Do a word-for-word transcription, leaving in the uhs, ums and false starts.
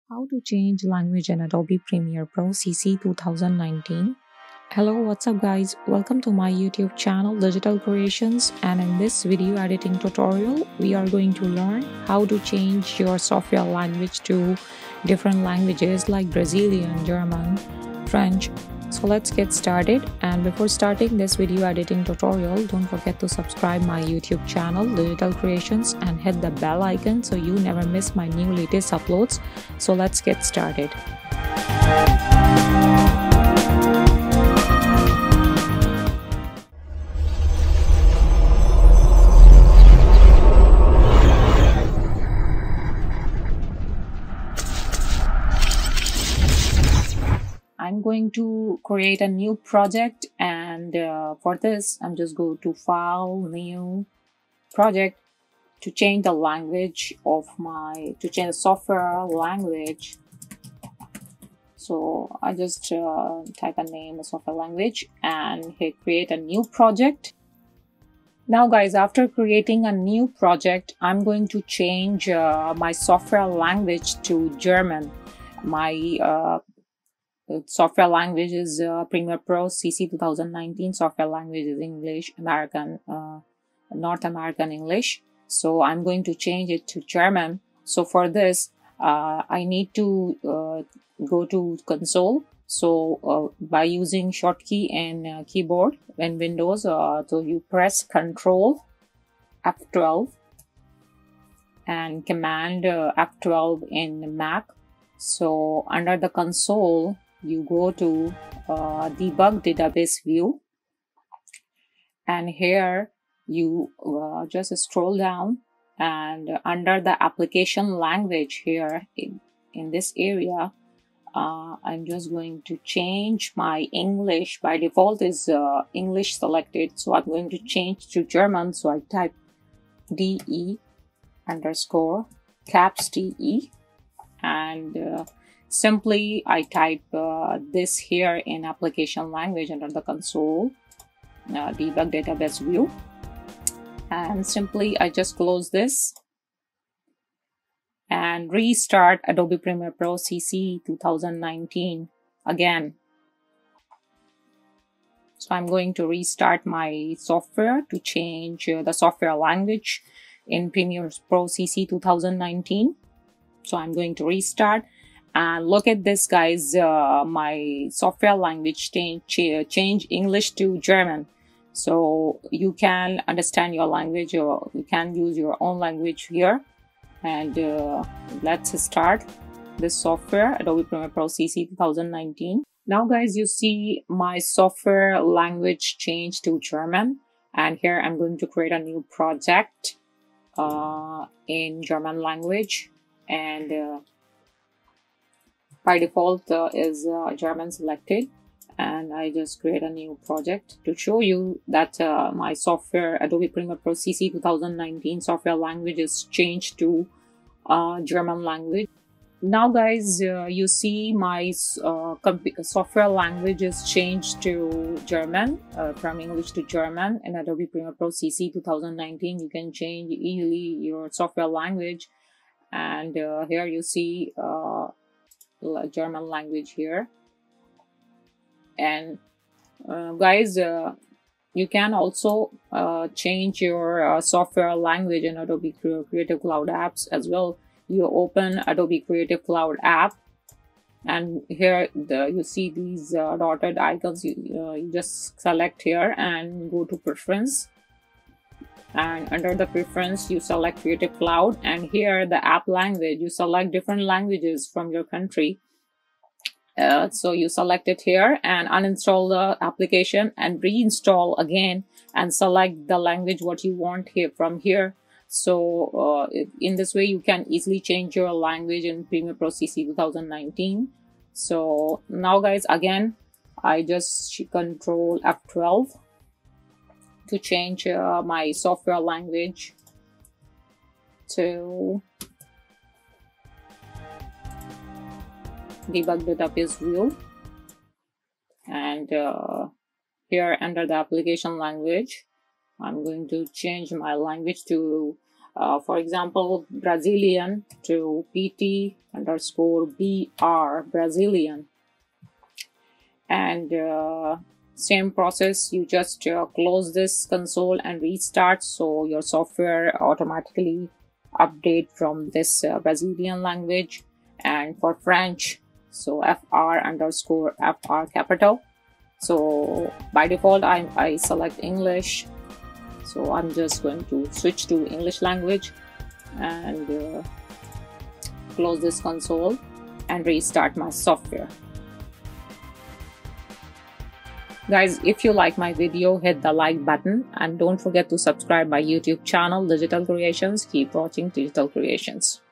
How to change language in Adobe Premiere Pro C C two thousand nineteen. Hello, what's up guys? Welcome to my YouTube channel Digital Creations, and in this video editing tutorial we are going to learn how to change your software language to different languages like Brazilian, German, French. So let's get started, and before starting this video editing tutorial, don't forget to subscribe my YouTube channel Digital Creations and hit the bell icon so you never miss my new latest uploads. So let's get started. I'm going to create a new project, and uh, for this I'm just go to File, New, Project to change the language of my to change the software language. So I just uh, type a name of software language and hit create a new project. Now guys, after creating a new project, I'm going to change uh, my software language to German. My uh, software language is uh, Premiere Pro C C two thousand nineteen. Software language is English, American, uh, North American English. So I'm going to change it to German. So for this, uh, I need to uh, go to console. So uh, by using shortkey and uh, keyboard in Windows, uh, so you press Control F twelve and Command uh, F twelve in Mac. So under the console, you go to uh, Debug Database View, and here you uh, just scroll down, and under the application language here in, in this area, uh, I'm just going to change my English. By default is uh, English selected, so I'm going to change to German. So I type D E underscore caps T E, and uh, simply I type uh, this here in application language under the console, uh, debug database view, and simply I just close this and restart Adobe Premiere Pro C C two thousand nineteen again. So I'm going to restart my software to change uh, the software language in Premiere Pro C C two thousand nineteen. So I'm going to restart. And look at this guys, uh, my software language change, change English to German. So you can understand your language, or you can use your own language here. And uh, let's start this software, Adobe Premiere Pro C C two thousand nineteen. Now guys, you see my software language changed to German. And here I'm going to create a new project uh, in German language. And uh, by default uh, is uh, German selected, and I just create a new project to show you that uh, my software Adobe Premiere Pro C C two thousand nineteen software language is changed to uh, German language. Now guys, uh, you see my uh, software language is changed to German, uh, from English to German. In Adobe Premiere Pro C C two thousand nineteen, you can change easily your software language, and uh, here you see uh, German language here. And uh, guys, uh, you can also uh, change your uh, software language in Adobe Creative Cloud apps as well. You open Adobe Creative Cloud app, and here the, you see these uh, dotted icons. You, uh, you just select here and go to preference, and under the preference you select Creative Cloud, and here the app language, you select different languages from your country. Uh, so you select it here and uninstall the application and reinstall again and select the language what you want here from here. So uh, in this way you can easily change your language in Premiere Pro C C two thousand nineteen. So now guys, again I just control F twelve to change uh, my software language to debug database view, and uh, here under the application language I'm going to change my language to Uh, for example, Brazilian to P T underscore B R, Brazilian. And uh, same process, you just uh, close this console and restart, so your software automatically update from this uh, Brazilian language. And for French, so F R underscore F R capital. So by default I, I select English, so I'm just going to switch to English language and uh, close this console and restart my software. Guys, if you like my video, hit the like button and don't forget to subscribe my YouTube channel, Digital Creations. Keep watching Digital Creations.